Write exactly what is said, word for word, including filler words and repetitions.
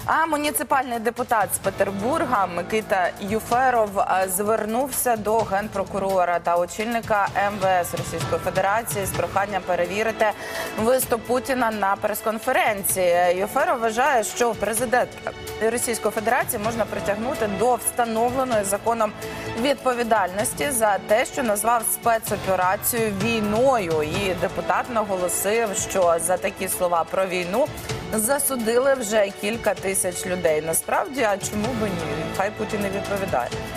А муніципальний депутат з Петербурга Микита Юферов звернувся до генпрокурора та очільника ем ве ес Російської Федерації з проханням перевірити виступ Путіна на прес-конференції. Юферов вважає, що президента Російської Федерації можна притягнути до встановленої законом відповідальності за те, що назвав спецоперацію війною. І депутат наголосив, що за такі слова про війну засудили вже кілька тисяч людей. Насправді, а чому б ні? Хай Путін не відповідає.